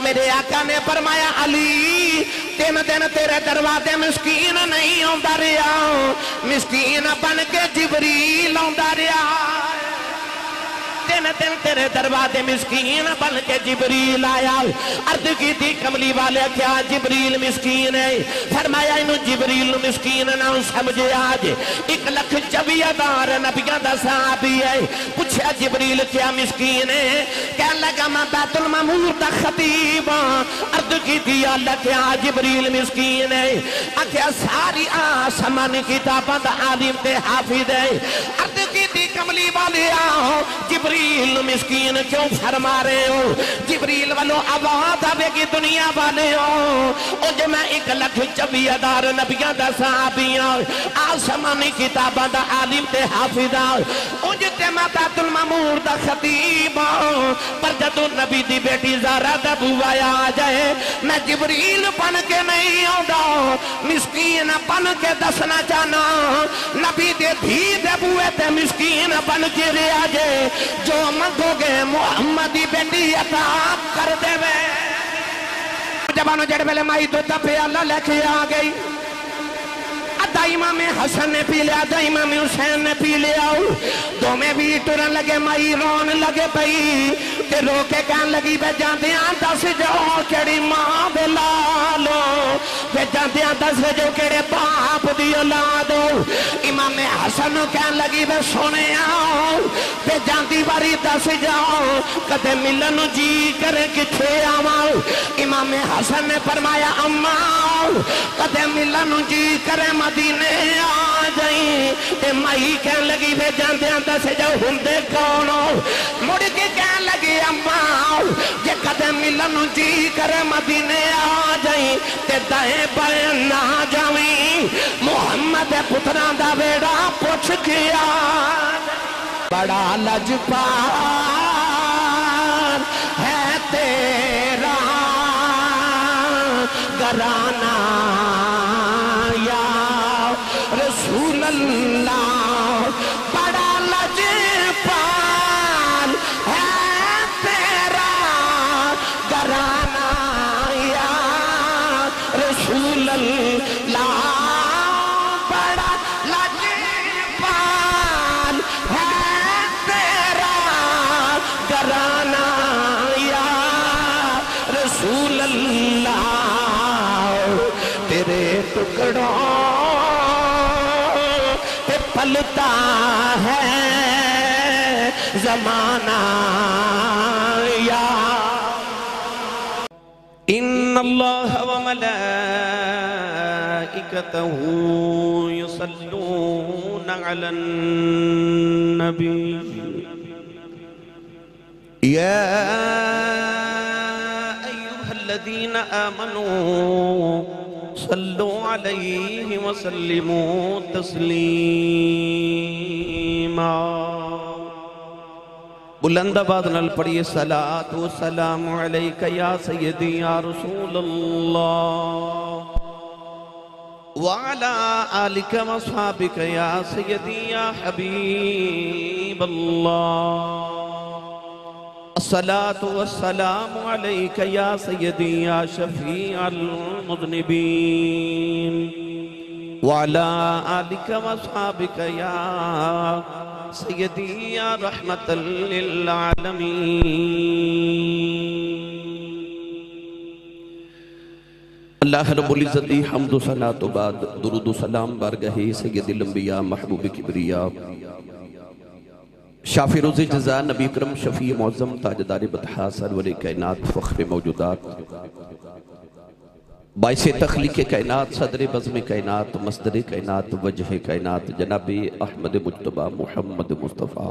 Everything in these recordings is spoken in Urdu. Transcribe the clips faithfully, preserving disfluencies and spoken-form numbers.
میرے آقا نے فرمایا علی تین دن تیرے دروازے مسکین نہیں آندا رہا مسکین بن کے جبریل آندا رہا تین دن تیرے دروازے مسکین بن کے جبریل آیا عرض کی تھی کملی والے کیا جبریل مسکین ہے فرمایا انہوں جبریل مسکین نہ سمجھے آج ایک لکھ چوی ہزار نبیوں دا صحابی ہے پوچھا جبریل کیا مسکین ہے کہنے لگا میں بیت المعمور دا خطیب عرض کی تھی اللہ کیا جبریل مسکین ہے آکھیا ساری آسمان کتاباں دا عالم تے حافظ ہے عرض کی تھی کملی والے آؤ جبریل جبریل مسکین کیوں فرما رہے ہو جبریل والو آواز آوے گی دنیا والے ہو او جو میں ایک لکھ چوی ہزار نبیاں دا صحابیاں آسمانی کتاباں دا عالم تے حافظاں او جو تے میں بیت المعمور دا خطیب پر جدو نبی دی بیٹی زارا دا بوایا آ جائے میں جبریل بن کے نہیں آؤں مسکین بن کے دسنا چاہنا نبی دے بھی دے بوئے تے مسکین بن کے رے آجے جو منگو گے محمدی بیٹی عطا کر دے وے جبانو جڑ ملے مائی دو تپے اللہ لے کے آگئی ادھا امام حسن نے پی لیا ادھا امام حسین نے پی لیا دو میں بھی ٹرن لگے مائی رون لگے پئی تے رو کے کہن لگی بے جاندیاں دس جو کیڑی ماں بے لالو بے جاندیاں دس جو کیڑے باپ دی اولادو امام حسن کہن لگی بے سونے آؤ بے جاندی باری دس جاؤ کدے ملن جی کرے کچھے آؤ امام حسن نے فرمایا اماؤ کدے ملن جی کرے مدینے آ جائیں تے مائی کہن لگی بے جاندیاں دس جو ہندے کونو مڑ کے کہن لگی اماؤ جے کدے ملن جی کرے مدینے آ جائیں تے دائیں بائیں نہ جاویں محمد پتران دا بیڑا پوچھ کیا بڑا لجپار ہے تیرا گھرانہ یا رسول اللہ بڑا لجپار ہے تیرا گھرانہ یا رسول اللہ بڑا لجپار ہے تیرا گھرانہ یا رسول اللہ تیرے ٹکڑوں پہ پلتا ہے زمانہ یا ان اللہ و ملائکتہ یصلون علی النبی یا ایوہ الذین آمنوا صلوا علیہ وسلموا تسلیما بلند آواز نال پڑھیے صلاۃ و سلام علیک یا سیدی یا رسول اللہ وعلا آلک و اصحابک یا سیدی یا حبیب اللہ الصلاة والسلام علیک یا سیدی یا شفیع المذنبین وعلا آلک و اصحابک یا سیدی یا رحمت للعالمین اللہ رب العزت دی حمد و صلاة و بعد درود و سلام بارگاہ سید الانبیاء محبوب کبریاء شافی روز جزا نبی اکرم شفیع معظم تاجدار بطحا سرور کائنات فخر موجودات باعث تخلیق کائنات صدر بزم کائنات مصدر کائنات وجہ کائنات جناب احمد مجتبہ محمد مصطفیٰ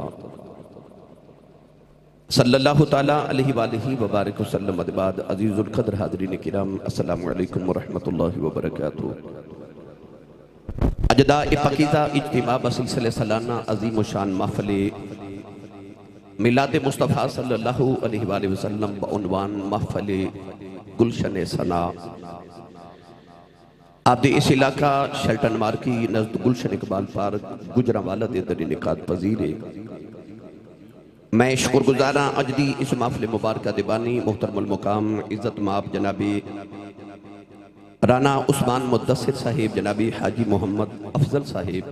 صلی اللہ تعالیٰ علیہ وآلہ وبارک وسلم ادباد عزیز القدر حاضرین کرام السلام علیکم ورحمت اللہ وبرکاتہ اجداء پاکیزہ اجتماع بسلسلِ سالانہ عظیم و شان محفل میلاد مصطفیٰ صلی اللہ علیہ وآلہ وسلم بعنوان محفل گلشن ثنا آپ دے اس علاقہ شیلٹن مارکی نزد گلشن اقبال پارک گجرہ والا دے در انعقاد پذیر ہے میں شکر گزاراں اجدی اس محفل مبارکہ دیبانی محترم المقام عزت مآب جنابی رانا عثمان مدثر صاحب، جنابی حاجی محمد افضل صاحب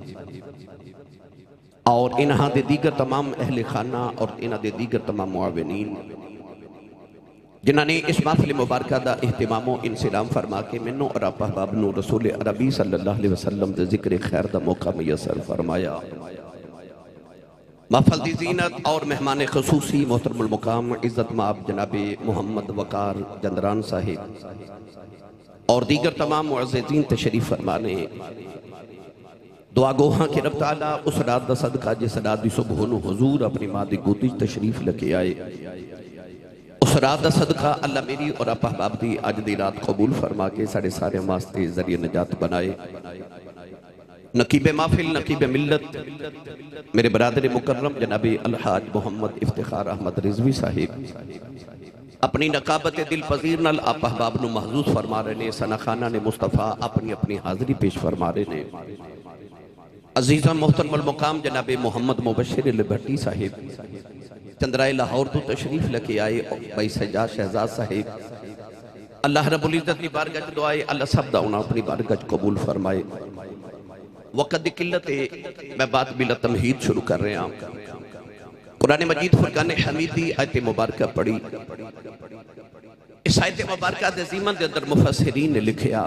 اور انہاں دے دیگر تمام اہل خانہ اور انہاں دے دیگر تمام معاونین جنہاں نے اس محفل مبارکہ دا اہتمام و انسلام فرما کے منو اور آپ احباب نو رسول عربی صلی اللہ علیہ وسلم دے ذکر خیر دا موقع میسر فرمایا۔ محفل دی زینت اور مہمان خصوصی محترم المقام عزت مآب جناب محمد وقار جندران صاحب اور دیگر تمام معززین تشریف فرمانے دعا گوہاں کہ رب تعالیٰ اس رات دا صدقہ جس رات دی صبحونو حضور اپنی ماں دی گوتی تشریف لکے آئے، اس رات دا صدقہ اللہ میری اور آپ احباب دی آج دی رات قبول فرما کے ساڑھے سارے واسطے ذریعہ نجات بنائے۔ نقیب محفل، نقیب ملت، میرے برادر مکرم جناب الحاج محمد افتخار احمد رضوی صاحب اپنی نقابت دل پذیر نال آپ احباب نو محظوظ فرما رہے نے، سنخانہ نے مصطفیٰ اپنی اپنی حاضری پیش فرما رہے نے۔ عزیزہ محترم المقام جناب محمد مبشر لبھٹی صاحب چندرائے لاہور تو تشریف لکے آئے، بھائی سجاد شہزاد صاحب اللہ رب العزت کی بارگاہ دعائے اللہ سب دعونا اپنی بارگاہ قبول فرمائے۔ وقت دی قلت ہے، میں بات بلا تمہید شروع کر رہے ہیں۔ قرآن مجید فرقان حمیدی آیت مبارکہ پڑھی، اس آیت مبارکہ دے زیمن دے اندر مفسرین نے لکھیا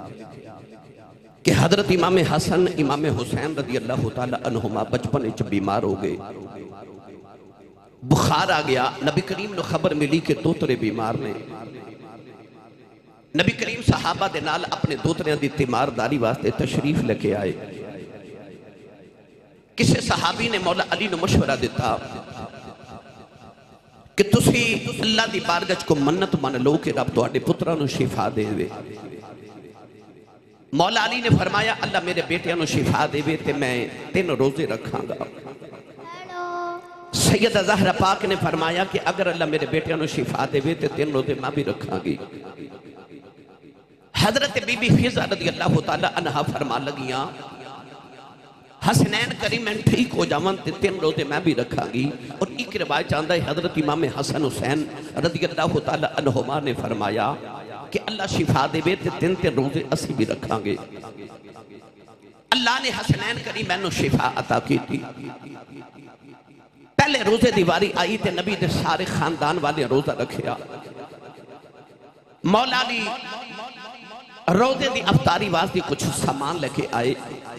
کہ حضرت امام حسن امام حسین رضی اللہ تعالیٰ عنہما بچپن اچھ بیمار ہو گئے، بخار آ گیا، نبی کریم نے خبر ملی کہ دوترے بیمار نے۔ نبی کریم صحابہ دے نال اپنے دوترے دی تیمار داری واسطے تشریف لکے آئے۔ کسی صحابی نے مولا علی نے مشورہ دیتا کہ تسی اللہ دی بارگاہ کو منت من لو کہ رب تواڈے پتراں نو شفا دے وے۔ مولا علی نے فرمایا اللہ میرے بیٹیاں نو شفا دے وے تے میں تین روزے رکھاں گا۔ سیدہ زہرہ پاک نے فرمایا کہ اگر اللہ میرے بیٹیاں نو شفا دے وے تے تین روزے میں بھی رکھاں گی۔ حضرت بی بی فیضہ رضی اللہ تعالیٰ عنہ فرما لگیاں حسنین کریمین ٹھیک ہو جاون تے تین روزے میں بھی رکھاں گی۔ اور ایک روایت چاندہ ہے حضرت امام حسن حسین رضی اللہ تعالیٰ عنہما نے فرمایا کہ اللہ شفا دے بے تے تین تین روزے اسی بھی رکھاں گے۔ اللہ نے حسنین کریمین شفا عطا کی تھی۔ پہلے روزے دیواری آئی تے نبی دے سارے خاندان والے روزہ رکھیا۔ مولا علی روزے دی افطاری واسطے کچھ سامان لے آئے۔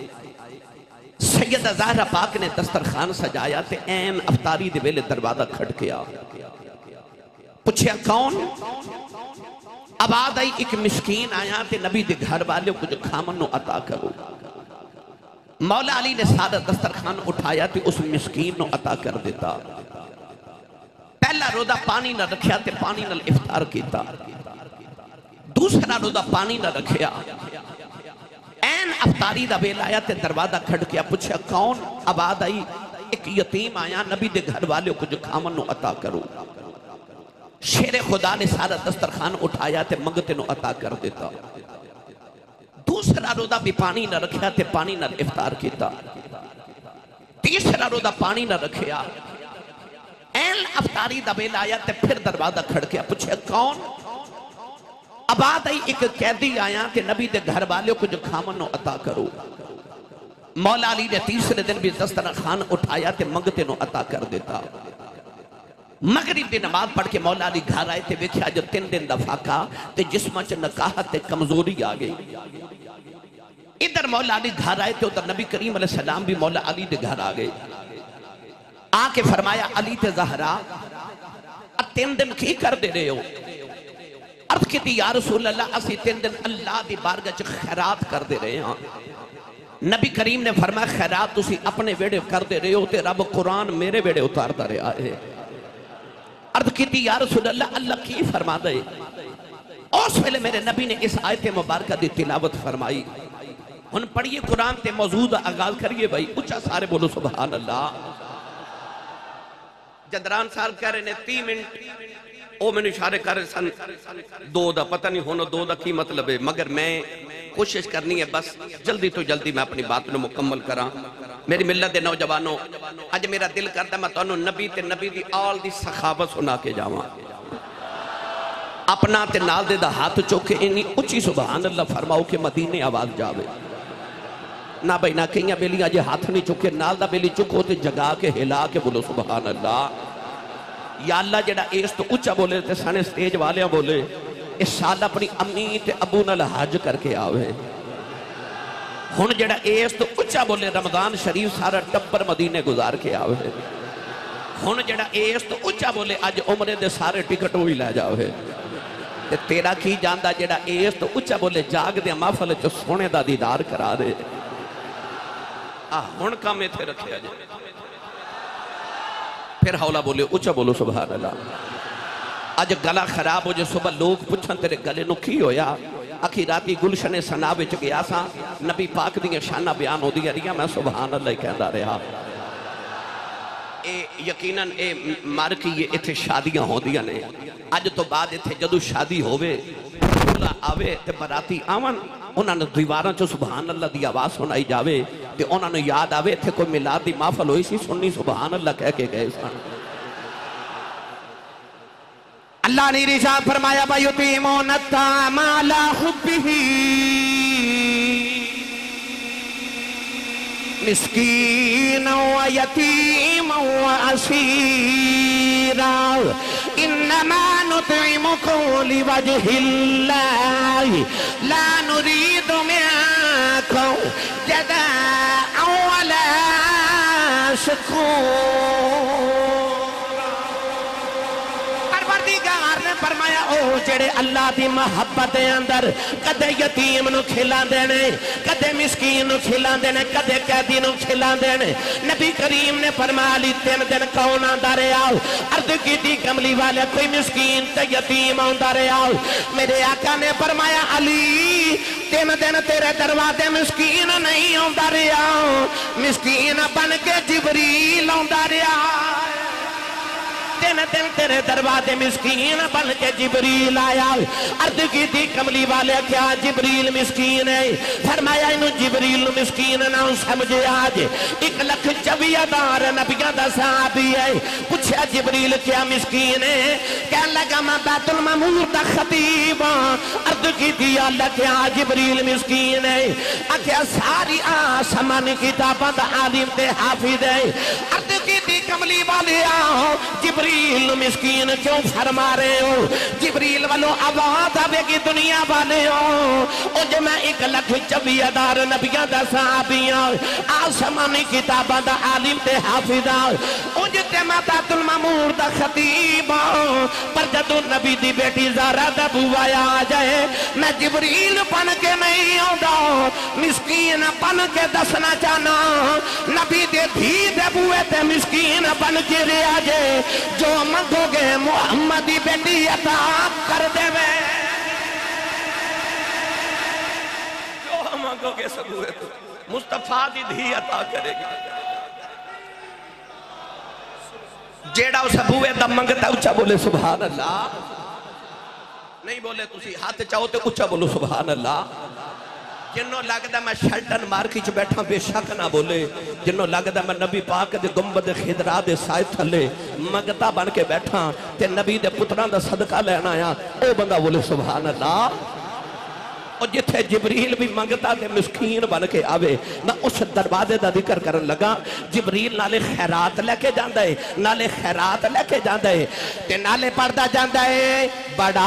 سیدہ زہرہ پاک نے دسترخوان سجایا تے این افطاری دے ویلے دروازہ کھڑکیا، پوچھیا کون؟ آواز آئی ایک مسکین آیا تے نبی دے گھر والے کچھ کھامن نو عطا کرو۔ مولا علی نے سارا دسترخوان اٹھایا تے اس مسکین نو عطا کر دیتا۔ پہلا روزہ پانی نہ رکھیا تے پانی نہ افطار کیتا، دوسرا روزہ پانی نہ رکھیا، این افطاری دا ویل آیا تے دروازہ کھڑکیا، پوچھا کون؟ آواز آئی ایک یتیم آیا نبی دے گھر والے کچھ کھامن نو عطا کرو۔ شیر خدا نے سارا دسترخوان اٹھایا تے منگتے نو عطا کر دیتا۔ دوسرا روزہ بھی پانی نہ رکھیا تے پانی نہ افطار کیتا، تیسرا روزہ پانی نہ رکھیا، این افطاری دا ویل آیا تے پھر دروازہ کھڑکیا، پوچھا کون؟ آواز آئی ایک قیدی آیا کہ نبی دے گھر والے کو جو کھامن نو عطا کرو۔ مولا علی نے تیسرے دن بھی دسترخوان اٹھایا تے منگتے نو عطا کر دیتا۔ مغرب دی نماز پڑھ کے مولا علی گھر آئے تے ویکھیا جو تین دن دا فاقہ تے جسم وچ نکاحت تے کمزوری آ گئی۔ ادھر مولا علی گھر آئے تے ادھر نبی کریم علیہ السلام بھی مولا علی دے گھر آ گئے۔ آ کے فرمایا علی تے زہرا تین دن کی کر دے رہے ہو؟ عرض کی تھی یا رسول اللہ اسی تین دن اللہ دی بارگاہ چ خیرات کر دے رہے ہیں۔ نبی کریم نے فرمایا خیرات تسی اپنے ویڑے کر دے رہے ہو تے رب قرآن میرے ویڑے اتارتا رہا ہے۔ عرض کی تھی یا رسول اللہ اللہ کی فرما دے؟ اس ویلے میرے نبی نے اس آیت مبارکہ دی تلاوت فرمائی۔ ان پڑھئے قرآن تے موضوع آغاز کریے بھائی، اچھا سارے بولو سبحان اللہ۔ جندران صاحب کہہ رہے نے تی منٹ او میں نے اشارے کر رہے سن دو دا پتہ نہیں ہونا دو دا کی مطلب ہے، مگر میں کوشش کرنی ہے بس جلدی تو جلدی میں اپنی بات میں مکمل کراں۔ میری ملت دے نوجوانوں اج میرا دل کرتا میں تانوں نبی تے نبی دی آل دی سخاوت سنا کے جاواں اپنا تے نال دے دا ہاتھ چوکے انہی اچھی سبحان اللہ فرماؤ کہ مدینے آواز جاوے نہ بھئی نہ کہیں بیلیاں جے ہاتھ نہیں چکے نال دا بیلی چکو تے جگا کے ہلا کے بولو سبحان اللہ یا اللہ جڑا ایس تو اچھا بولے تے سانے سٹیج والیاں بولے اس سال اپنی امی تے ابو نال حج کر کے آوے ہن جڑا ایس تو اچھا بولے رمضان شریف سارا ٹبر مدینے گزار کے آوے ہن جڑا ایس تو اچھا بولے اج عمرے دے سارے ٹکٹ ہوئی لے جاوے تے تیرا کی جاندہ جڑا ایس تو اچھا بولے جاگ دے محفل چو سونے دا دیدار کرا دے آہ ہن کا میں تھے رکھے آجے پھر حولا بولے اچھا بولو سبحان اللہ آج گلا خراب ہو جو صبح لوگ پچھن تیرے گلے نو کی ہویا اکی راتی گلشن سنا بچ گیا سا نبی پاک دیئے شانہ بیان ہو دیا ریا میں سبحان اللہ کہندہ رہا اے یقیناً اے مار کی یہ اتھے شادیاں ہو دیا نے آج تو بعد اتھے جدو شادی ہوئے بھولا آوے تے براتی آون انہاں نے دیواراں چو سبحان اللہ دی آواز سنائی جاوے تے انہاں نے یاد آوے تھے کوئی میلاد دی محفل ہوئی سی سننی سبحان اللہ کہہ کے گئے سن اللہ نے رشاد فرمایا وَيُطِعِمُونَ الطَّعَامَ عَلَىٰ حُبِّهِ مِسْكِينًا وَيَتِيمًا وَأَسِيرًا إِنَّمَا نُطْعِمُكُمْ لِوَجْهِ اللَّهِ لَا نُرِيدُ مِنكُمْ جَزَاءً وَلَا شُكُورًا فرمایا او جڑے اللہ دی محبت اندر کدے یتیم نو کھلا دینے کدے مسکین نو کھلا دینے کدے قیدی نو کھلا دینے نبی کریم نے فرمایا لی تین دن کون آندہ رہے آؤ عرض کی دی کملی والے کوئی مسکین تے یتیم آندہ رہے آؤ میرے آقا نے فرمایا علی تین دن تیرے دروازے مسکین نہیں آندہ رہے آؤ مسکین بن کے جبریل آندہ رہے آؤ تین دن تیرے دروازے مسکین بن کے جبریل آیا عرض کی تھی کملی والے کیا جبریل مسکین ہے فرمایا انہوں جبریل مسکین نہ سمجھے آج ایک لکھ چوی ادار نبیہ دا صحابی ہے پوچھا جبریل کیا مسکین ہے کہنے لگا میں بیت المعمور دا خطیب عرض کی تھی اللہ کیا جبریل مسکین ہے اکیا ساری آسمان کتابہ دا عالم تے حافظ ہے عرض کی تھی کملی والے آؤ جبریل جبریل مسکین کیوں فرما رہے ہو جبریل والو آواز آوے گی دنیا والے ہو او جو میں ایک لکھ چوی ادار نبیاں دا صحابیاں آسمانی کتاباں دا عالم تے حافظاں او جو تے میں بیت المعمور دا خطیباں پر جدو نبی دی بیٹی زارہ دا بوایا آ جائے میں جبریل پن کے نہیں ہوندہ مسکین پن کے دسنا چاہنا نبی دے دھی دے بوئے تے مسکین پن کے ریا جائے جو منگو گے محمدی بیٹی عطا کر دے وے جو منگو گے سب ہوئے تو مصطفیٰ دی دھی عطا کرے گی جیڑا اس ابوے دا منگتا اچھا بولے سبحان اللہ نہیں بولے تسی ہاتھ چاہو تے اچھا بولو سبحان اللہ جنہوں لگتا میں شلٹن مارکی چ بیٹھا بے شک نہ بولے جنہوں لگتا میں نبی پاک دے گنبد خضرا دے سائے تھلے مگتا بن کے بیٹھا تے نبی دے پتران دا صدقہ لینا آیا او بندہ بولے سبحان اللہ اور جتھے جبریل بھی منگتا تے مسکین بن کے آوے میں اس دروازے دا ذکر کرن لگا جبریل نالے خیرات لے کے جاندہ ہے نالے خیرات لے کے جاندہ ہے تے نالے پردہ جاندہ ہے بڑا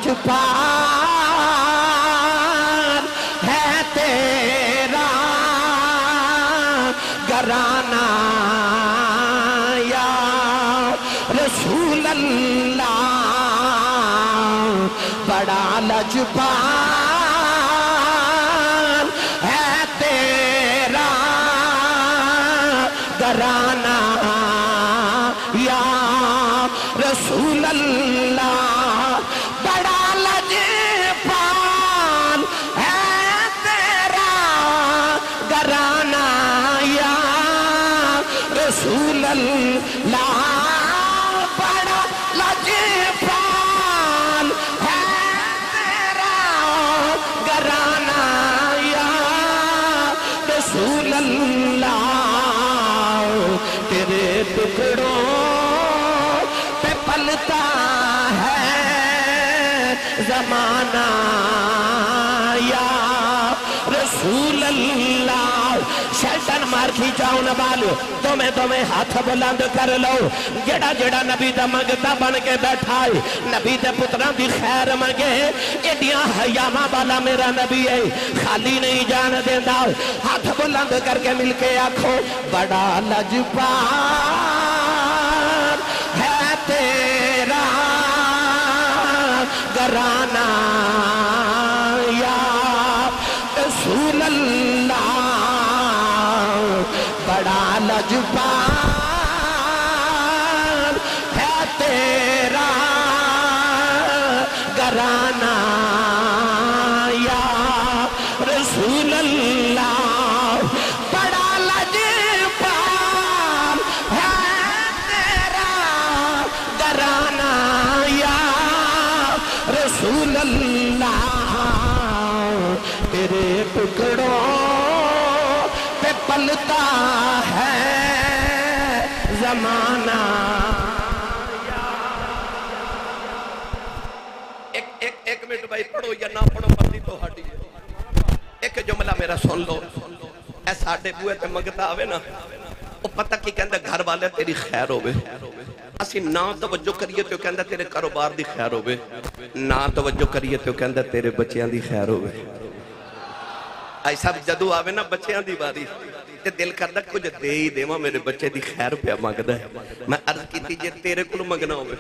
لجپار ہے تیرا گھرانہ یا رسول اللہ بڑا لجپار ہے تیرا گھرانہ یا رسول اللہ بڑا لجپار ہے تیرا گھرانہ یا رسول اللہ بڑا لجپال ہے تیرا ٹکڑوں پہ پلتا ہے زمانہ یا رسول اللہ شیطان مار کھینچاؤ نبال تمہیں تمہیں ہاتھ بلند کر لو جڑا جڑا نبی دا منگتا بن کے بیٹھا ہے نبی دے پتران دی خیر منگے ایڈیاں حیامہ بالا میرا نبی ہے خالی نہیں جان دیندہ ہاتھ بلند کر کے مل کے آنکھو بڑا لجپار ہے تیرا گرانہ یا رسول اللہ بڑا لجپار ہے تیرا گرانہ یا رسول اللہ بڑا لجپار ہے تیرا گرانہ یا رسول اللہ تیرے ٹکڑوں پہ پلتا ہے زمانہ ایک ایک ایک منٹ بھائی پڑھو یا نہ پڑھو مرضی تو ہٹی ایک جملہ میرا سن لو اے ساڑھے بوئے تے منگتا آوے نا وہ پتہ کی کہندہ گھر والے تیری خیر ہوئے اسی نا توجہ کریے تو کہندہ تیرے کاروبار دی خیر ہوئے نا توجہ کریے تو کہندہ تیرے بچیاں دی خیر ہوئے ایسا جدو آوے نا بچیاں دی باری تے دل کردہ کچھ دے ہی دے ماں میرے بچے دی خیر پہ مانگدہ ہے میں عرض کی تھی جے تیرے کلو مانگنا ہوئے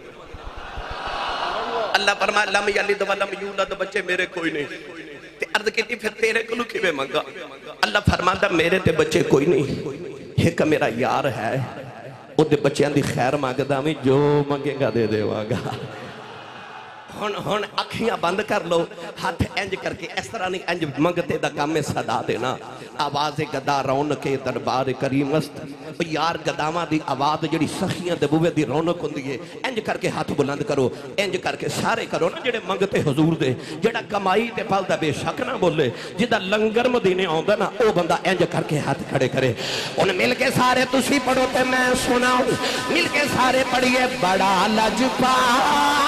اللہ فرمائے لم یلد ولم یولد بچے میرے کوئی نہیں تے عرض کی تھی پھر تیرے کلو کی میں مانگا اللہ فرماتا میرے تے بچے کوئی نہیں ایک میرا یار ہے او دے بچیاں دی خیر مانگدہ میں جو مانگے گا دے دے واگا ہون ہون اکھیاں بند کر لو ہاتھ انج کر کے اس طرح نہیں انج منگتے دا کام میں صدا دینا آواز گدا رونق دربار کریم است یار گداواں دی آواز جڑی سخیاں دے بوے دی رونق ہوندی ہے انج کر کے ہاتھ بلند کرو انج کر کے سارے کرو نا جڑے منگتے حضور دے جڑا کمائی تے پلدا بے شک نہ بولے جدا لنگر مدینے آوندا نا او بندہ انج کر کے ہاتھ کھڑے کرے ان مل کے سارے تسی پڑھو تے میں سناؤں مل کے سارے پڑھیے بڑا لجپار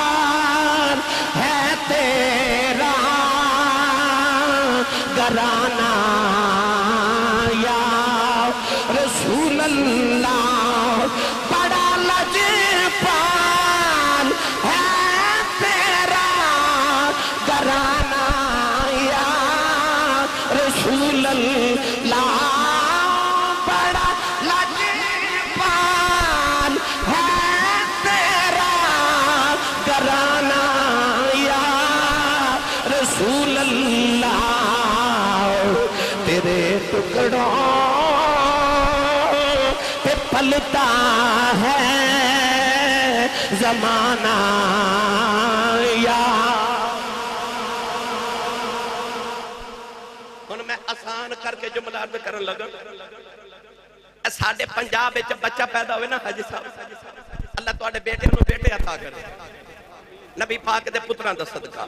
ہے تیرا گرانہ یا رسول اللہ بڑا لجپار ہے تیرا گرانہ یا رسول اللہ بڑا لجپار ہے تیرا گرانہ رسول اللہ تیرے ٹکڑوں پہ پلتا ہے زمانہ یا ہن میں آسان کر کے جملہ عرض کرن لگا ساڈے پنجاب وچ بچہ پیدا ہوئے نا حاجی صاحب اللہ تواڈے بیٹے نوں بیٹے عطا کرے نبی پاک دے پتراں دا صدقہ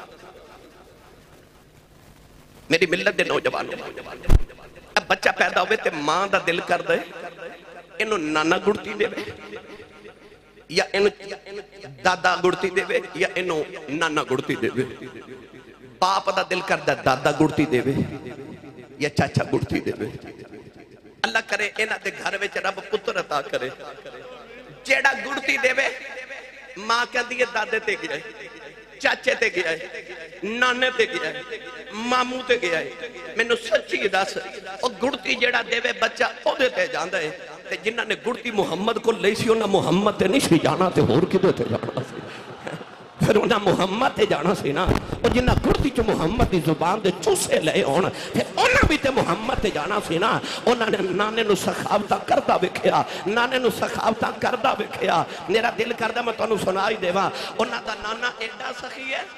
میری ملت دے نوجوان اب بچہ پیدا ہوئے تے ماں دا دل کر دے انہوں نانا گڑتی دے وے یا انہوں دادا گڑتی دے وے یا انہوں نانا گڑتی دے وے باپ دا دل کر دے دادا گڑتی دے وے یا چاچا گڑتی دے وے اللہ کرے انہاں دے گھر وچ رب پتر عطا کرے جیڑا گڑتی دے وے ماں کہندی ہے دادے تے گیا ہے چاچے تے گیا ہے نانے تے گیا ہے ماموں تے گیا ہے میں نو سچی دس او گڑتی جیڑا دے وے بچہ او دے تے جاندہ ہے تے جنہاں نے گڑتی محمد کو لئی سی انہاں محمد تے نہیں سی جانا تے ہور کدے تے جانا سی پھر انہاں محمد تے جانا سی نا اور جنہاں گڑتی چو محمد دی زبان دے چوسے لئے ہونا پھر انہاں بھی تے محمد تے جانا سی نا انہاں نے نانے نو سخاوتہ کردہ بکھیا نانے نو سخاوتہ کردہ بکھیا میرا دل کردہ میں تو انہوں سنائی دے وہاں انہاں دا نانا ایڈا سخی ہے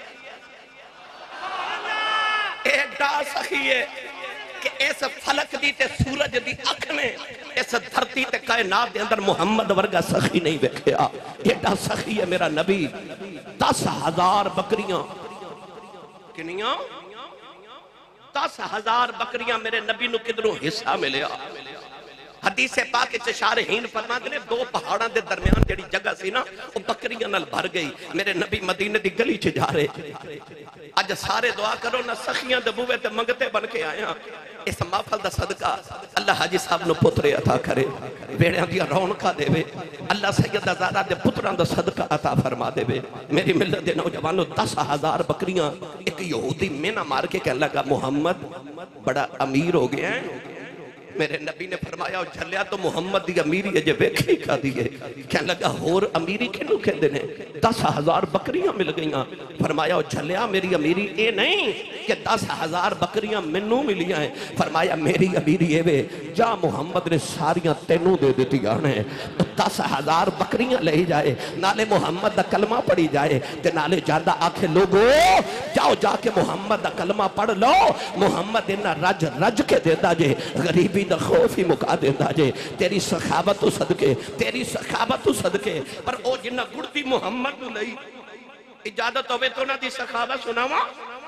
ایڈا سخی ہے کہ اس فلک دی تے سورج دی اکھ میں اس دھرتی تے کائنات دے اندر محمد ورگا سخی نہیں بکھیا ایڈا سخی ہے میرا نبی دس ہزار بکریاں کنیاں دس ہزار بکریاں میرے نبی نو کدروں حصہ ملیا حدیث پاک وچ شارحین فرماتے نے دو پہاڑاں دے درمیان جڑی جگہ سی نا وہ بکریاں نال بھر گئی. میرے نبی مدینے دی گلی چ جا رہے. اج سارے دعا کرو نہ سخیاں دے بوئے تے منگتے بن کے آیا. اس محفل دا صدقہ اللہ حاجی صاحب نو پترے عطا کرے, بیڑیاں دی رونقاں دے وے. اللہ سیدہ زہرا دے پتراں دا صدقہ عطا فرما دے وے. میری ملت دے نوجوانوں دس ہزار بکریاں. ایک یہودی مینا مار کے کہنے لگا محمد بڑا امیر ہو گیا ہے. میرے نبی نے فرمایا جھلیا تو محمد دی امیری اجے ویکھی کھا دیئے. کہنے لگا ہور امیری کنو کہندے نے؟ دس ہزار بکریاں مل گئیاں. فرمایا جھلیا میری امیری اے نہیں کہ دس ہزار بکریاں منوں ملیاں ہیں. فرمایا میری امیری اے وے جا محمد نے ساریاں تینوں دے دیتی آنے تو دس ہزار بکریاں لے جائے, نالے محمد دا کلمہ پڑھی جائے تے نالے جاندہ آکھے لوگو جاؤ جا کے محمد دا کلمہ پڑھ لو. محمد انہا رج رج کے دیتا جے, غریبی دا خوف ہی مکا دیتا جے. تیری سخاوت صدقے تیری سخاوت صدقے پر او جنہ گڑتی محمد لئی اجازت ہوئے تو نہ دی سخاوت سناوا.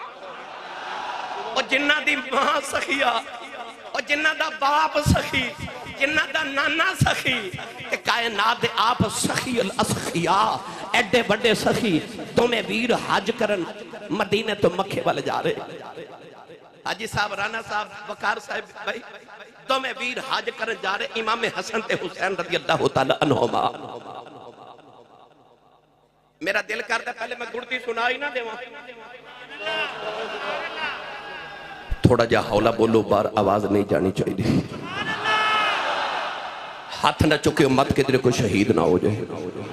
او جنہ دی ماں سخیا, او جنہ دا باپ سخی, جنہ دا نانا سخی, کہ کائنات دے آپ سخی الاسخیاء ایڈے بڑے سخی تمہیں ویر حج کرن مدینے تو مکھے والے جا رہے. حاجی صاحب رانا صاحب وقار صاحب بھائی تو میں ویر حج کرن جا رہے. امام حسن تے حسین رضی اللہ تعالیٰ عنہما. میرا دل کرتا پہلے میں گڑتی سنائی نہ دیواں. تھوڑا جا حولا بولو بار آواز نہیں جانی چاہیے. ہاتھ نہ چکے مت کے درے کو شہید نہ ہو جائے.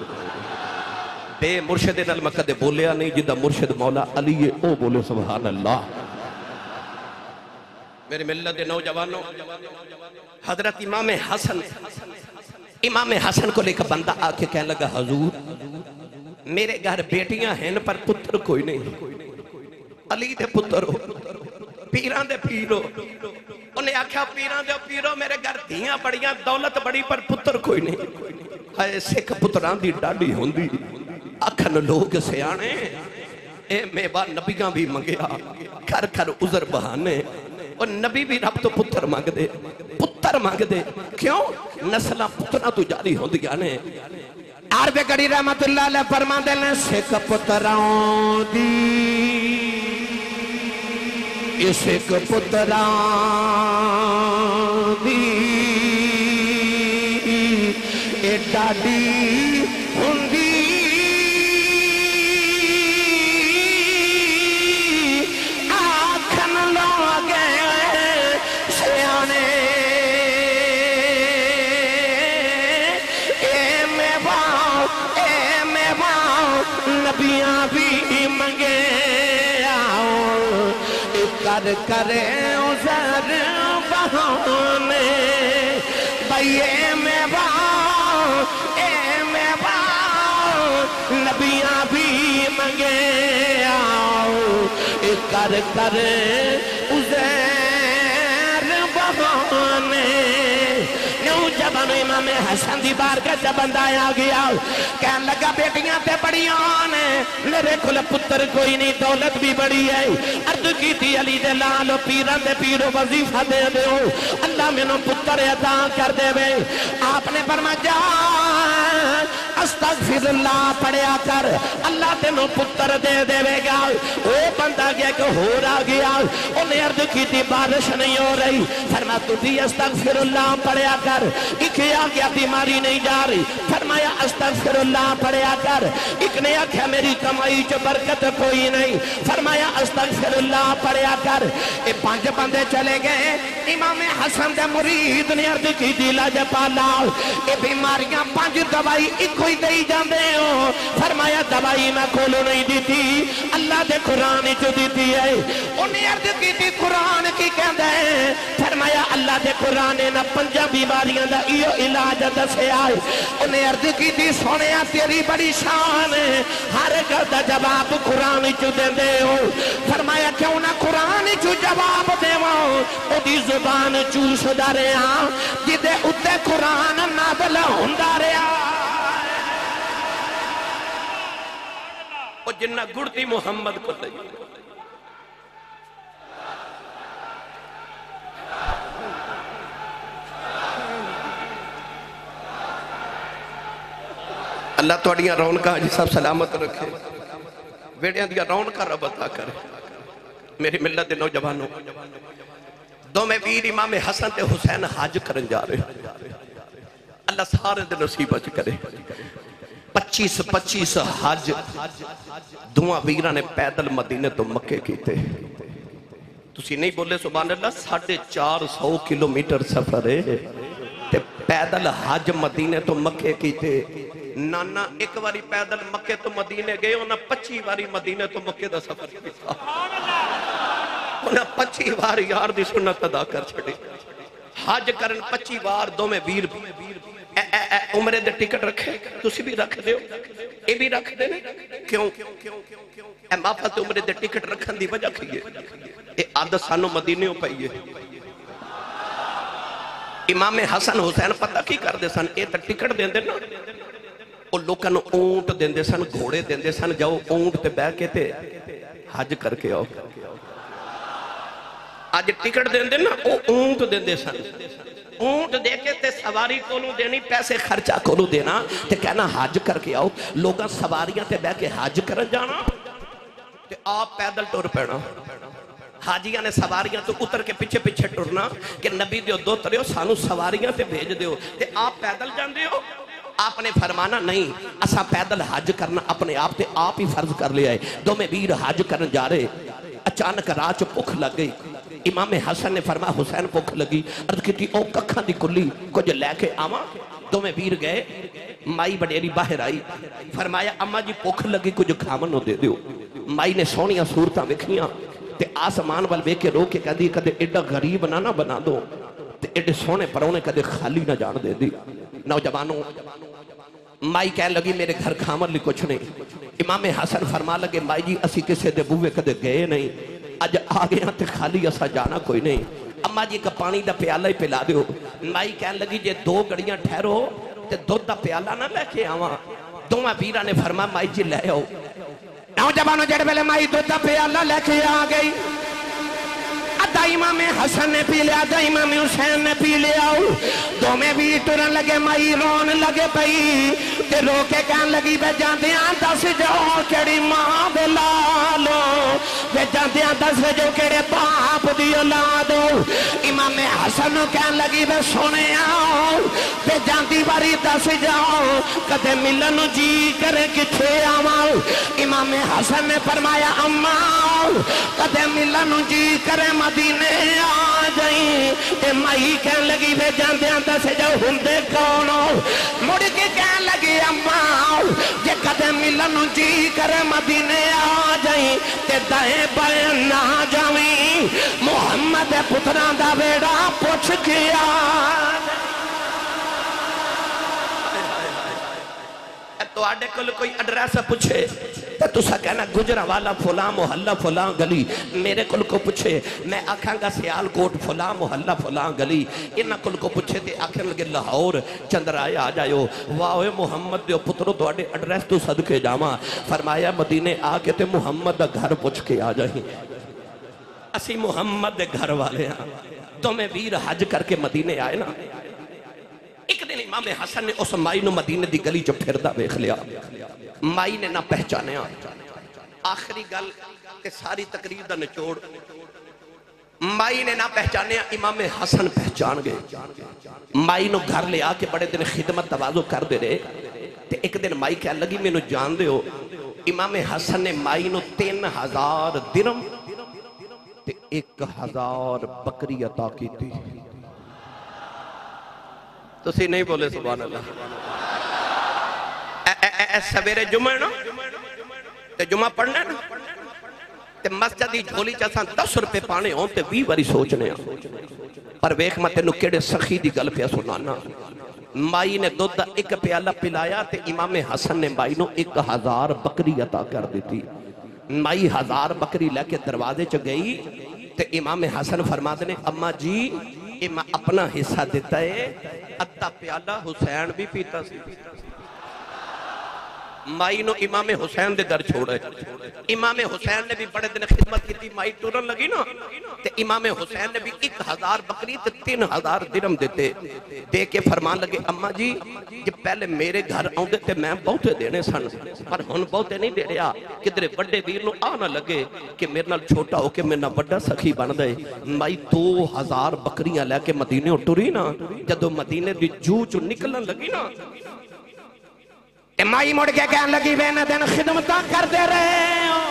بے مرشد نال میں کدے بولیا نہیں جدہ مرشد مولا علی او بولے سبحان اللہ. میرے ملت دے نوجوانوں حضرت امام حسن امام حسن کو لے کر بندہ آکے کہنے لگا حضور میرے گھر بیٹیاں ہیں پر پتر کوئی نہیں. علی دے پتر ہو, پیران دے پیرو. انہیں آکھا پیران دے پیرو میرے گھر دھیاں بڑیاں دولت بڑی پر پتر کوئی نہیں. ہائے سکھ پتران دی ڈاڑی ہوندی آکھن لوگ سیانے اے میوہ نبیاں بھی منگیا کر کر عذر بہانے. اور نبی بھی رب تو پتر مانگ دے پتر مانگ دے. کیوں نسلہ پترہ تو جاری ہوں دیا نے. عرب گڑی رحمت اللہ علیہ فرمان دے لیں سکھ پتران دی سکھ پتران دی اے ڈاڈی ہندی نبیاں بھی منگے آؤ کر کرے عذر بہانے. بھئی اے میں باؤ اے میں باؤ نبیاں بھی منگے آؤ کر کرے عذر بہانے. جب امام حسن دی بار کا جب بندہ آ گیا کہنے لگا بیٹیاں تے بڑیاں نے میرے کھل پتر کوئی نہیں دولت بھی بڑی ہے. عرض کی تھی علی دے لالو پیران دے پیرو وظیفہ دے دے ہو اللہ میں نو پتر عطا کر دے بے. آپ نے فرما جا استغفر اللہ پڑھیا کر اللہ تے نو پتر دے دے بے گا. وہ بندہ گیا کہ ہو رہا گیا انہیں عرض کی تھی بارش نہیں ہو رہی. فرما تو دی استغفر اللہ پڑھیا کر ایک آگیا بیماری نہیں جا رہی. فرمایا استغفر اللہ پڑھیا کر. ایک نے آکھا میری کمائی جو برکت کوئی نہیں. فرمایا استغفر اللہ پڑھیا کر. اے پانچ بندے چلے گئے. امام حسن دے مرید نے عرض کی دی لاجپالا اے بیماریاں پانچ دوائی ایک ہوئی دئی جاندے ہو. فرمایا دوائی میں کھولو نہیں دیتی اللہ دے قرآن جو دیتی ہے. انہیں عرض کی دی قرآن کی کہندے ہیں. فرمایا اللہ دے قرآن نہ پنجا بیماریاں دا ایو علاج دسے آئے. انہیں عرض کی دی سونیا تیری بڑی شان ہے ہر ایک دا جواب قرآن چو دے دے ہو. فرمایا کیوں نہ قرآن چو جواب دے ہو او دی زبان چوس دا رہا جدے اتے قرآن نابل ہندہ رہا. اور جنہ گڑتی محمد کو لئی اللہ توڑیاں رونکا جی سب سلامت رکھے ویڑیاں دیا رونکا رب عطا کرے میری ملت نوجوانوں دو میں ویر امام حسن تے حسین حج کرن جا رہے اللہ سارے دے نصیب اچ کرے پچیس پچیس حج دعا ویرہ نے پیدل مدینے تو مکے کیتے تسی نہیں بولے سبحان اللہ ساڑھے چار سو کلومیٹر سفر ہے تے پیدل حج مدینے تو مکے کیتے نانا ایک واری پیدل مکے تو مدینے گئے انہاں پچی واری مدینے تو مکے دا سفر کیتا انہاں پچی واری یار دی سنت ادا کر چھڑے حج کرن پچی وار دو میں ویر اے اے اے عمرے دے ٹکٹ رکھے تسی بھی رکھ دیو اے بھی رکھ دے کیوں اے مافت عمرے دے ٹکٹ رکھن دی وجہ کھئیے اے عادت سانو مدینیوں پئیے امام حسن حسین پتہ کی کر دے سن اے تا ٹکٹ دیں دے نا او لوکاں نو اونٹ دیں دے سن گھوڑے دیں دے سن جاؤ اونٹ تے بہ کے تے حج کر کے آؤ آج ٹکٹ دیں دے نا او اونٹ دیں دے سن اونٹ دے کے تے سواری کولوں دینی پیسے خرچہ کولوں دینا تے کہنا حج کر کے آؤ لوگاں سواریاں تے بہ کے حج کرن جانا تے آپ پیدل ٹور پینا حاجیاں نے سواریاں تو اتر کے پیچھے پیچھے ٹرنا کہ نبی دیو دو تریو سانو سواریاں تے بھیج دیو تے آپ پیدل جان دیو آپ نے فرمانا نہیں اسا پیدل حج کرنا اپنے آپ تے آپ ہی فرض کر لیا ہے دو میں ویر حج کرن جا رہے اچانک راچ پکھ لگ گئی امام حسن نے فرمایا حسین پکھ لگی عرض کی تھی او ککھاں دی کلی کچھ لے کے آواں دو میں ویر گئے مائی بڑیری باہر آئی فرمایا اماں جی پکھ لگی کچھ کھامن نو دے دیو مائی نے سونیاں صورتاں وکھیاں تے آسمان وال وے کے رو کے کہہ دی کدے ایڈا غریب نہ نہ بنا دو تے ایڈے سونے پرونے کدے خالی نہ جان دے دی نوجوانوں مائی کہہ لگی میرے گھر کھامن لی کچھ نہیں امام حسن فرما لگے مائی جی اسی کسے دے بوے کدے گئے نہیں اج آگے ہاں تے خالی اسا جانا کوئی نہیں اماں جی کا پانی دا پیالہ ہی پلا دیو مائی کہہ لگی جے دو گڑیاں ٹھہرو تے دودھ دا پیالہ نہ لے کے آواں دوواں ویراں نے فرما مائی جی لے آؤ نوجوانوں جڑے ویلے مائی دودھ دا پیالہ لے کے آ گئی ادھا امام حسن نے پی لیا ادھا امام حسین نے پی لیا دو میں بھی ٹرن لگے مائی رون لگے پئی تے رو کے کہن لگی بے جاندیاں دس جو کیڑی ماں دے لالو بے جاندیاں دس جو کیڑے باپ دی اولادو امام حسن کہن لگی بے سونے آؤ بے جاندی باری دس جاؤ کدے ملن جی کرے کتھے آواں امام حسن نے فرمایا اماں کدے ملن جی کرے مدینے آ جائیں تے مائی کہن لگی بے جاندیاں دس جو ہندے کونو مڑ کے کہن لگی اماں جے کدے ملن جی کرے مدینے آ جائیں تے دائیں بائیں نہ جاویں محمد پتران دا بیڑا پوچھ کے آ تو آڈے کل کوئی ایڈریس پوچھے تو تسا کہنا گجرہ والا فلاں محلہ فلاں گلی میرے کل کو پوچھے میں آکھاں گا سیال کوٹ فلاں محلہ فلاں گلی انہاں کل کو پوچھے تے آکھیں لگے لاہور چندرائے آ جائیو واہ محمد دیو پترو تو آڈے ایڈریس تو صدقے جاما فرمایا مدینے آکے تے محمد دا گھر پوچھ کے آ جائیں اسی محمد دے گھر والے ہیں تو میں ویر حج کر کے مدینے آئے نا ایک دن امام حسن نے اس مائی نو مدینے دی گلی جو پھردہ بیخ لیا مائی نے نہ پہچانے آخری گل کہ ساری تقریر دا نچوڑ مائی نے نہ پہچانے امام حسن پہچان گئے مائی نو گھر لے آ کے بڑے دن خدمت توازو کر دے رہے تے ایک دن مائی کہہ لگی میں نو جان دے ہو امام حسن نے مائی نو تین ہزار درم تے ایک ہزار بکری عطا کی تھی تو سی نہیں بولے سبحان اللہ سویرے جمعہ نا تے جمعہ پڑھنا نا تے مسجدی جھولی چاہاں دس روپے پانے ہوں تے بھی باری سوچنے ہیں پر ویک میں تینو کیڑے سخی دی گل پہ سنانا مائی نے دودھ دا ایک پیالہ پلایا تے امام حسن نے مائی نو ایک ہزار بکری عطا کر دیتی مائی ہزار بکری لے کے دروازے چ گئی تے امام حسن فرما دے اماں جی میں اپنا حصہ دیتا ہے ادھا پیالہ حسین بھی پیتا سی مائی نو امام حسین دے گھر چھوڑے امام حسین نے بھی بڑے دن خدمت کی تھی مائی ٹورن لگی نا تے امام حسین نے بھی ایک ہزار بکری تے تین ہزار درم دیتے دے کے فرمان لگے اماں جی جب پہلے میرے گھر آؤں دے تے میں بہتے دینے سن پر ہن بہتے نہیں دے رہا کدھر بڑے ویر نو آ نہ لگے کہ میرے نال چھوٹا ہو کے میرے نال بڑا سخی بن دے مائی دو ہزار بکریاں لے کے مدینے ٹری نا جدو مدینے دی جو جو نکلن لگی نا مائی مڑ کے کہنے لگی بین دن خدمتاں کر دے رہے ہو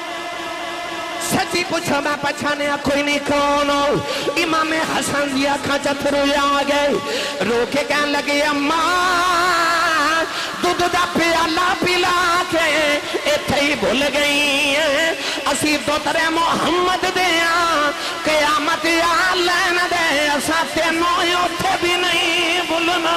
سچی پوچھو میں پچھانے کوئی نہیں کون ہو امام حسن دی آنکھاں چترو آ گئے رو کے کہنے لگی اماں دودھ دا پیالہ پلا کے ایتھے ہی بھول گئی ہیں اسی دوترے محمد دیاں قیامت یا لین دے اسا تینوں اوتھے بھی نہیں بھولنا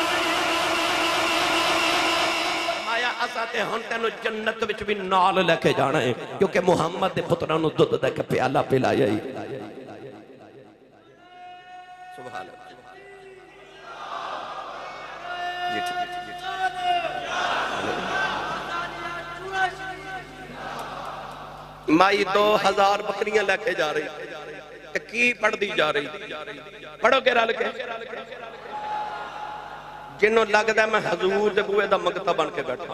آساتے ہن تینو جنت وچ بھی نال لے کے جانا ہے کیونکہ محمد دے پتراں نو دودھ دے کے پیالہ پلایا ہی سبحان اللہ جی ٹھیک مائی دو ہزار بکریاں لے کے جا رہی کی پڑھ دی جا رہی پڑھو کے رل کے جنہوں لگتا ہے میں حضور دے بوئے دا مگتا بن کے بیٹھا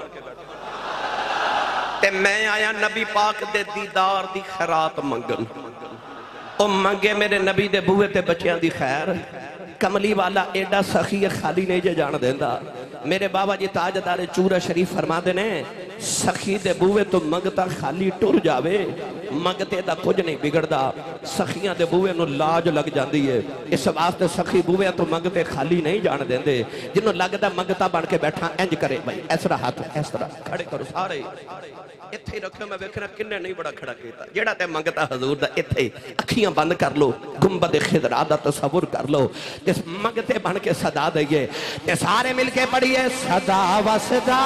تے میں آیا نبی پاک دے دیدار دی خیرات منگن او منگے میرے نبی دے بوئے تے بچیاں دی خیر کملی والا ایڈا سخی خالی نہیں جے جان دیندہ میرے بابا جی تاجدار چورہ شریف فرما دینے سخی دے بوئے تو منگتا خالی ٹر جاوے منگتے دا کچھ نہیں بگڑدا سخیاں دے بوئے نو لاج لگ جاندی ہے اس واسطے سخی بوئے تو منگتے خالی نہیں جان دیندے جنہوں لگتا منگتا بن کے بیٹھا انج کرے بھائی اس طرح ہاتھ اس طرح کھڑے کرو سارے اتھے ہی رکھو میں بیکھنا کنے نہیں بڑا کھڑا کیتا جیڑا تے منگتا حضور دا اتھے ہی اکھیاں بند کر لو گنبد خضرا دا تصور کر لو جس منگتے بن کے صدا دئیے تے سارے مل کے پڑھئے صدا و صدا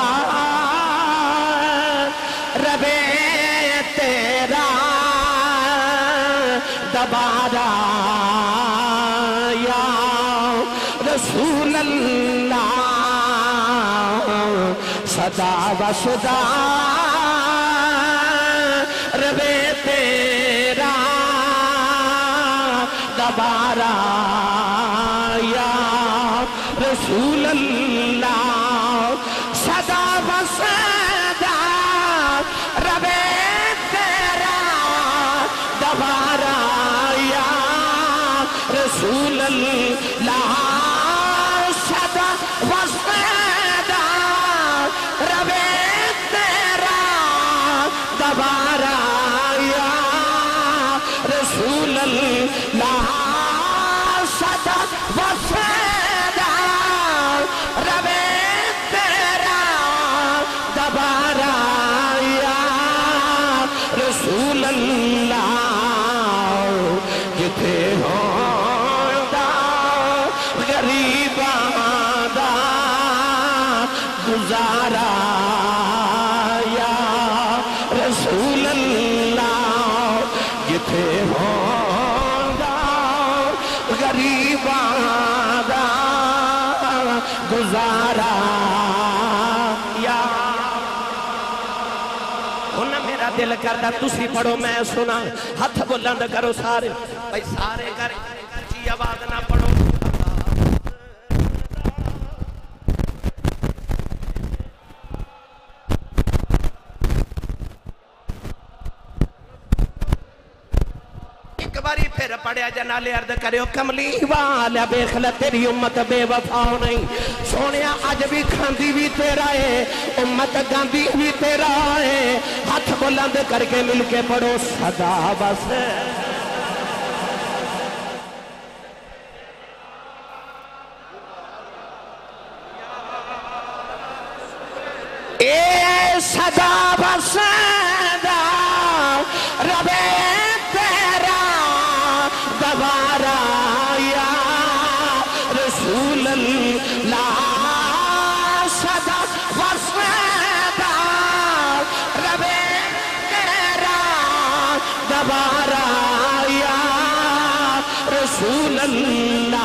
ربے تیرا دبارا یا رسول اللہ صدا و صدا ربے تیرا دبارا یا رسول اللہ صدا و صدا ربے تیرا دبارا یا رسول اللہ صدا و صدا ربے تیرا دبارا یا رسول اللہ صدا و صدا ربے تیرا دبارا یا رسول اللہ جتے ہوندا غریباں دا گزارا یا رسول اللہ جتے ہوندا غریباں دا گزارا یا ہونا میرا دل کردا تسی پڑھو میں سنا ہاتھ بلند کرو سارے بھائی سارے کر اچھی آواز نہ پڑھو ایک باری پھر پڑھیا جنالے عرض کریو کملی والا بے خلط تیری امت بے وفا نہیں سونیا آج بھی کھاندی بھی تیرا ہے امت گاندی بھی تیرا ہے ہاتھ بلند کر کے مل کے پڑھو صدا بس اے صدا بس ربے تیرا دوبارہ یا رسول اللہ صدا وصدا ربے تیرا دوبارہ یا رسول اللہ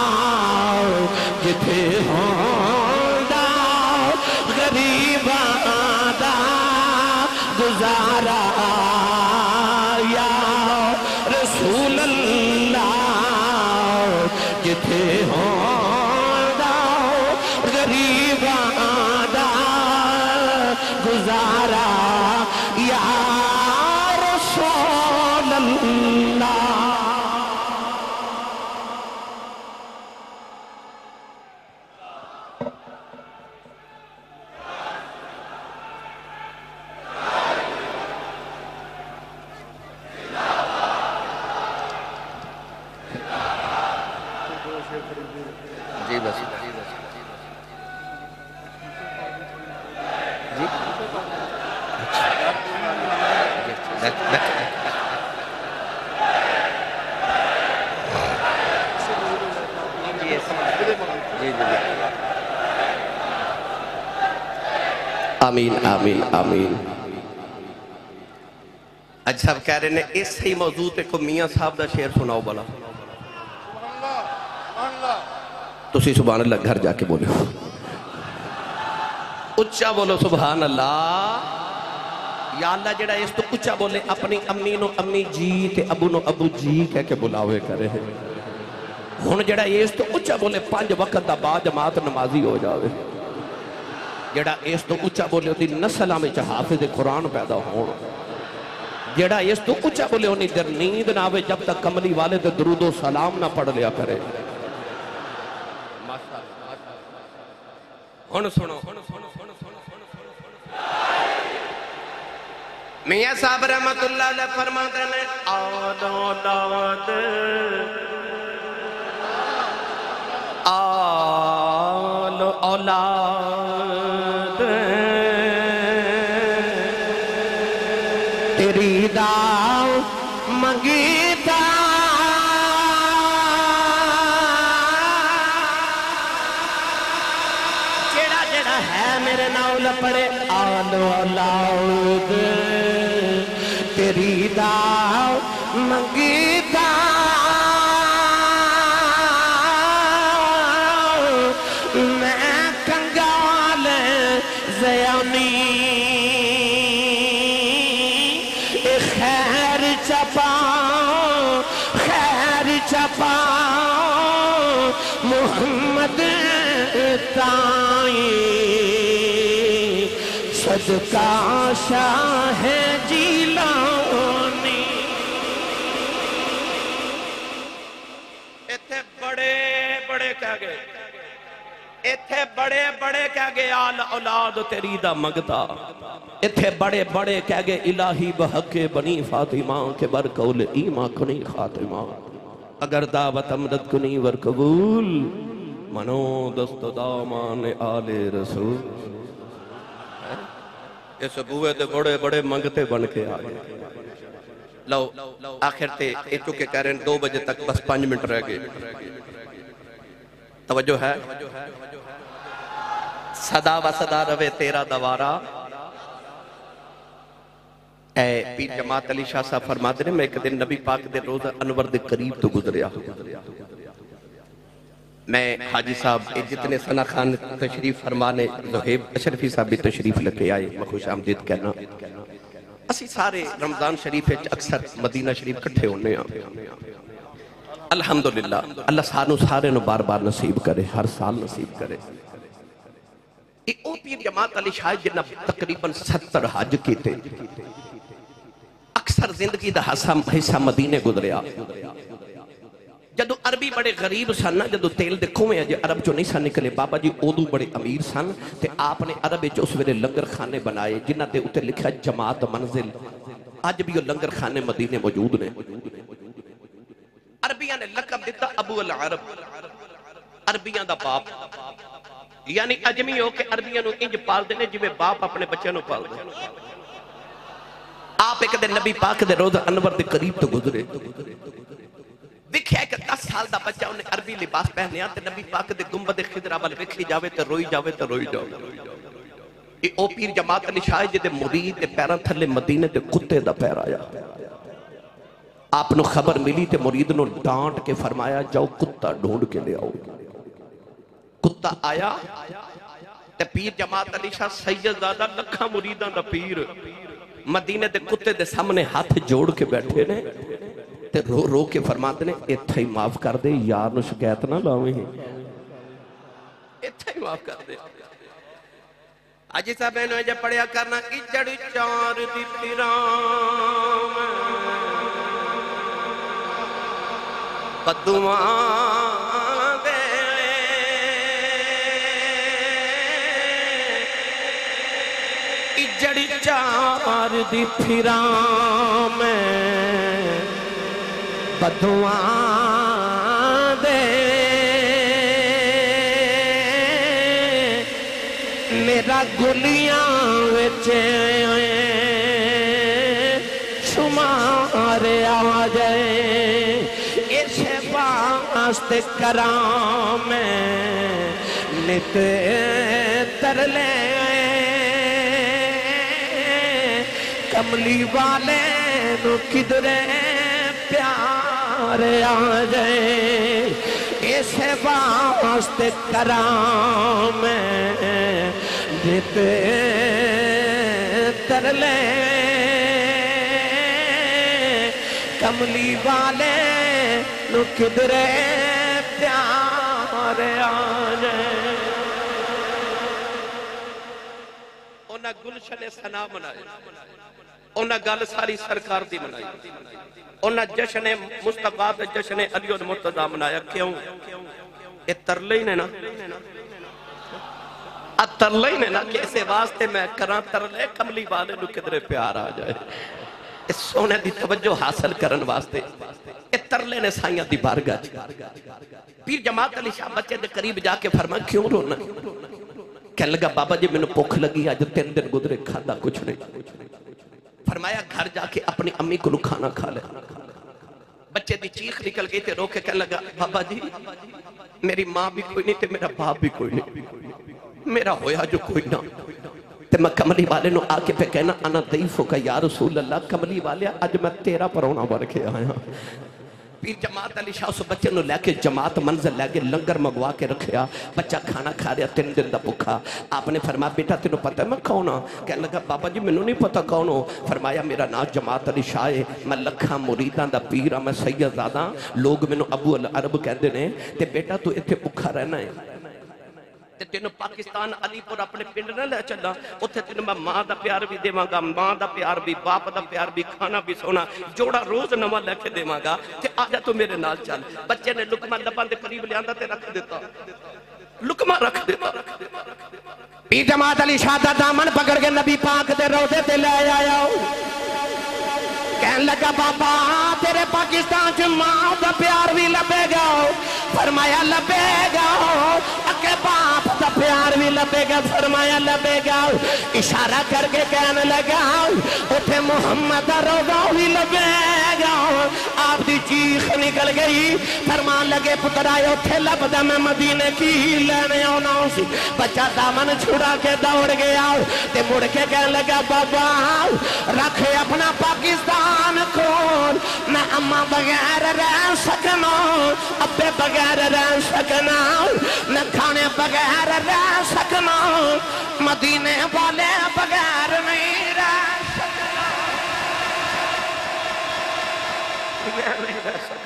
جتھے ہوندا غریباں رسول اللہ جتھے ہوندا غریباں دا گزارا یا رسول اللہ جی بس آمین آمین آمین اج صاحب کہہ رہے ہیں اس ہی موضوع تے کو میاں صاحب دا شعر سناؤ بلا تسی سبحان اللہ گھر جا کے بولے اچھا بولو سبحان اللہ یا اللہ جڑا اس تو اچھا بولے اپنی امی نو امی جی تے ابو نو ابو جی کہہ کے بلاوے کرے ہیں ہن جڑا اس تو اچھا بولے پانچ وقت دا با جماعت نمازی ہو جاوے جڑا اس تو اچھا بولے دی نسلہ میں حافظ قرآن پیدا ہون جڑا اس تو اچھا بولے انہی در نیند نہ آوے جب تک کملی والے دے درود و سلام نہ پڑھ لیا کرے ہن سنو میاں صاحب رحمت اللہ علیہ فرماتے ہیں آل اولاد آل اولاد تیری داؤ منگیتا جڑا جڑا ہے میرے ناول پڑے آل اولاد تیری داؤ منگیتا میں کنگال زیانی خیر چپا خیر چپا محمد تائیں صدقہ شاہ جیلانی ایتھے بڑے بڑے کہہ گئے ایتھے بڑے بڑے کہہ گئے آل اولاد تیری دا مگتا ایتھے بڑے بڑے کہہ گئے الہی بحق بنی فاطمہ کے برکول ایمہ کنی خاتمہ اگر دعوت امدد کنی ور قبول منو دست دامان آل رسول اس بوئے دے بڑے بڑے منگتے بن کے آگے لو آخر تے ایچو کے کہہ رہے ہیں دو بجے تک بس پانچ منٹ رہ گئے توجہ ہے صدا و صدا روے تیرا دوارا اے پیر جماعت علی شاہ صاحب فرماتے ہیں میں ایک دن نبی پاک دے روزہ انور دے قریب تو گزریا میں حاجی صاحب جتنے ثنا خان تشریف فرمانے زہیب اشرفی صاحب بھی تشریف لکے آئے میں خوش آمدید کہنا اسی سارے رمضان شریف اکثر مدینہ شریف کٹھے ہونے ہیں الحمدللہ اللہ سانو سارے نو بار بار نصیب کرے ہر سال نصیب کرے ایک او پیر جماعت علی شاہ جنہ تقریباً ستر حج کی تھے اکثر زندگی دا حصہ مدینے گزریا جدو عربی بڑے غریب سن نا جدو تیل دیکھو میں جے عرب جو نہیں سن نکلے بابا جی اودو بڑے امیر سن تے آپ نے عرب جو اس ویلے لنگر خانے بنائے جنہ دے اتے لکھا جماعت منزل آج بھی یہ لنگر خانے مدینے موجود نے عربیاں نے لقب دیتا ابو العرب عربیاں دا باپ یعنی اجمی ہو کہ عربیاں نو انج پال دینے جو باپ اپنے بچے نو پال دے آپ ایک دن نبی پاک دے روزہ انور دے قریب تو گزرے وکھیا کہ دس سال دا بچہ انہیں عربی لباس پہنے آتے نبی پاک دے گنبد خضرہ والے وکھی جاوے تے روئی جاوے تے روئی جاوے یہ او پیر جماعت علی شاہ جے دے مرید دے پیران تھلے مدینے دے کتے دا پیر آیا آپ نو خبر ملی تے مرید نو ڈانٹ کے فرمایا جاؤ کتا ڈھونڈ کے لے آؤ کتا آیا تے پیر جماعت علی شاہ سید زادہ لکھا مریدان دا پیر مدینے دے کتے دے سامنے ہاتھ جوڑ کے بیٹھے نے تے رو رو کے فرماتے نے اتھا ہی معاف کر دے یار نو شکایت نہ لاویں اتھا ہی معاف کر دے آجی صاحب بہنوں جب پڑھیا کرنا اجڑ چار دی پیرام قدوان دے اجڑ چار دی پیرام قدوان دے میرا گلیاں وچے شمار آ جائے اسے واسطے کرام نت ترلے کملی والے نو کدرے پیار آ جائے اسے واسطے کرام نت ترلے کملی والے نو کدرے پیار آنے انہاں گلشن سنا منائے انہاں گل ساری سرکار دی منائی انہاں جشن مصطفیٰ تے جشن علی المرتضیٰ منایا کیوں یہ ترلے ہی نے نا ترلے ہی نے نا کہ اسے واسطے میں کران ترلے کملی والے نو کدرے پیار آ جائے اس سونے دی توجہ حاصل کرن واسطے اے ترلے نے سائیاں دی بارگاہ پیر جماعت علی شاہ بچے دے قریب جا کے فرمایا کیوں رونا کہنے لگا بابا جی میں نے پوکھ لگی آج تین دن گزرے کھادا کچھ نہیں فرمایا گھر جا کے اپنی امی کو کھانا کھا لے بچے دی چیخ نکل گئی تھے رو کے کہنے لگا بابا جی میری ماں بھی کوئی نہیں تھے میرا باپ بھی کوئی نہیں میرا ہویا جو کوئی نہ تے میں کملی والے نو آکے پہ کہنا انا ضعیفو کا یا رسول اللہ کملی والے آج میں تیرا پرونا برکے آیا پیر جماعت علی شاہ اس بچے نو لے کے جماعت منزل لے کے لنگر مگوا کے رکھیا بچہ کھانا کھا رہا تین دن دا بکھا آپ نے فرمایا بیٹا تینو پتہ ہے میں کون ہوں کہنے لگا بابا جی میں نو نہیں پتہ کون ہوں فرمایا میرا نام جماعت علی شاہ ہے میں لکھاں مریداں دا پیر ہاں میں سید زادہ لوگ میں نو ابو العرب کہہ دینے تے بیٹا تو اتھے بکھا رہنا ہے تینوں پاکستان علی پور اپنے پنڈ نہ لے چلا اتھے تینوں میں ماں دا پیار بھی دے مانگا ماں دا پیار بھی باپ دا پیار بھی کھانا بھی سونا جوڑا روز نواں لے کے دے مانگا تے آجا تو میرے نال چل بچے نے لکمہ لبان دے قریب لے آندہ تے رکھ دیتا لکمہ رکھ دیتا پیر جماعت علی شاہ دا دامن پکڑ کے نبی پاک دے روزے تے لے آیا کہنے لگا بابا تیرے پاکستان سے ماں دا پیار بھی لبے گا فرمایا لبے گا اکے باپ دا پیار بھی لبے گا فرمایا لبے گا اشارہ کر کے کہنے لگا اٹھے محمد روزہ بھی لبے گا آپ دی چیخ نکل گئی فرمان لگے پترائے اٹھے لبدا میں مدینے کی لینے ہونا سی بچہ دامن چھڑا کے دوڑ گیا تے مڑ کے کہنے لگا بابا رکھے اپنا پاکستان کون میں اماں بغیر رہ سکنا ابے بغیر رہ سکنا میں کھانے بغیر رہ سکنا مدینے والے بغیر نہیں رہ سکنا میں نہیں رہ سکتا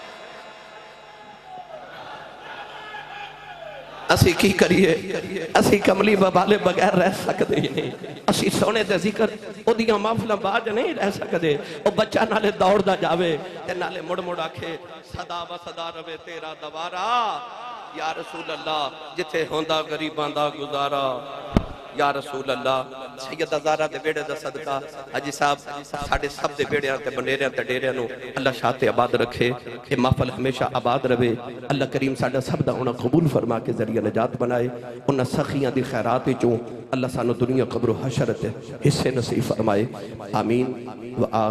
اسی کی کریے اسی کملی بابالے بغیر رہ سکتے ہی نہیں اسی سونے دے ذکر او دیاں محفلاں باج نہیں رہ سکتے او بچہ نالے دوڑ دا جاوے تے نالے مڑ مڑ آکھے صدا و صدا روے تیرا دوارا یا رسول اللہ جتھے ہوندہ غریباں دا گزارا یا رسول اللہ سیدہ زارہ دے بیڑے دا صدقہ حجی صاحب ساڑھے سب دے بیڑے آتے بنیرے آتے ڈیرے نو اللہ شاہتے عباد رکھے یہ محفل ہمیشہ عباد رہے اللہ کریم ساڑھے سب دا انہا قبول فرما کے ذریعہ نجات بنائے انہا سخیاں دی خیرات چوں اللہ سانو دنیا قبر و حشرت حصے نصیب فرمائے آمین و آخر